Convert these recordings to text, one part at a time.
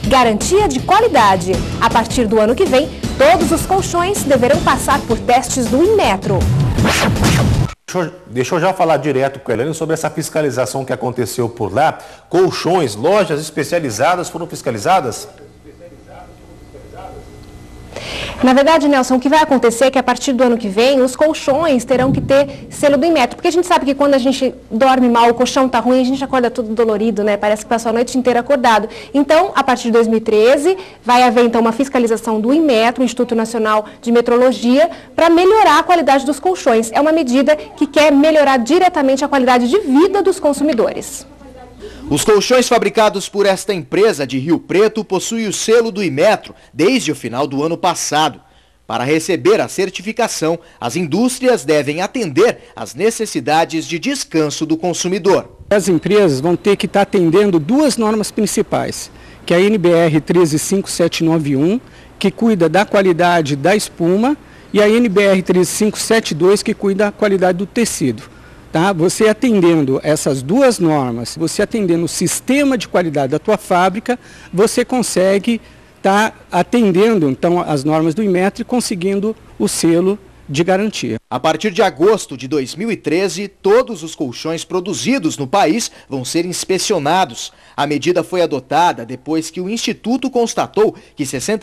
garantia de qualidade. A partir do ano que vem, todos os colchões deverão passar por testes do Inmetro. Deixa eu já falar direto com a Elaine sobre essa fiscalização que aconteceu por lá. Colchões, lojas especializadas foram fiscalizadas? Na verdade, Nelson, o que vai acontecer é que a partir do ano que vem, os colchões terão que ter selo do Inmetro. Porque a gente sabe que quando a gente dorme mal, o colchão está ruim, a gente acorda tudo dolorido, né? Parece que passou a noite inteira acordado. Então, a partir de 2013, vai haver então uma fiscalização do Inmetro, Instituto Nacional de Metrologia, para melhorar a qualidade dos colchões. É uma medida que quer melhorar diretamente a qualidade de vida dos consumidores. Os colchões fabricados por esta empresa de Rio Preto possuem o selo do Inmetro desde o final do ano passado. Para receber a certificação, as indústrias devem atender às necessidades de descanso do consumidor. As empresas vão ter que estar atendendo duas normas principais, que é a NBR 13571, que cuida da qualidade da espuma, e a NBR 13572, que cuida da qualidade do tecido. Tá? Você atendendo essas duas normas, você atendendo o sistema de qualidade da tua fábrica, você consegue estar atendendo então as normas do Inmetro e conseguindo o selo de garantia. A partir de agosto de 2013, todos os colchões produzidos no país vão ser inspecionados. A medida foi adotada depois que o Instituto constatou que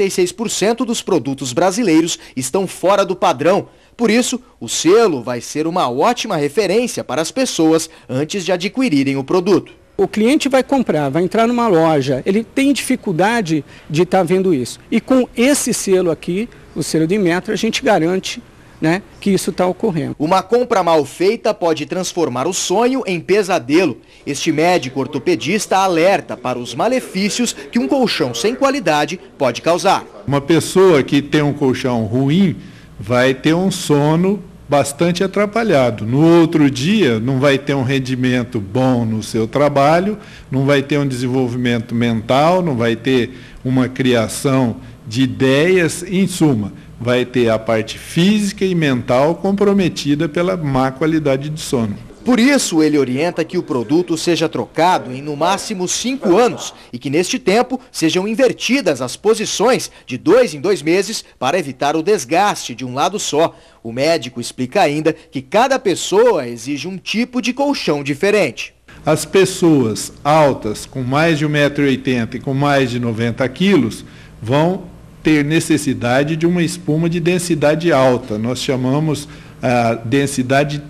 66% dos produtos brasileiros estão fora do padrão. Por isso, o selo vai ser uma ótima referência para as pessoas antes de adquirirem o produto. O cliente vai comprar, vai entrar numa loja, ele tem dificuldade de estar vendo isso. E com esse selo aqui, o selo do Inmetro, a gente garante, né, que isso está ocorrendo. Uma compra mal feita pode transformar o sonho em pesadelo. Este médico ortopedista alerta para os malefícios que um colchão sem qualidade pode causar. Uma pessoa que tem um colchão ruim vai ter um sono bastante atrapalhado. No outro dia, não vai ter um rendimento bom no seu trabalho, não vai ter um desenvolvimento mental, não vai ter uma criação de ideias, em suma, vai ter a parte física e mental comprometida pela má qualidade de sono. Por isso, ele orienta que o produto seja trocado em no máximo 5 anos e que neste tempo sejam invertidas as posições de 2 em 2 meses para evitar o desgaste de um lado só. O médico explica ainda que cada pessoa exige um tipo de colchão diferente. As pessoas altas, com mais de 1,80 m e com mais de 90 quilos, vão ter necessidade de uma espuma de densidade alta. Nós chamamos a densidade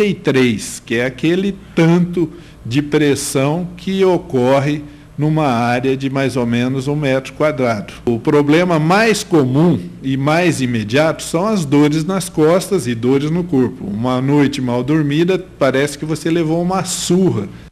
33, que é aquele tanto de pressão que ocorre numa área de mais ou menos 1 metro quadrado. O problema mais comum e mais imediato são as dores nas costas e dores no corpo. Uma noite mal dormida parece que você levou uma surra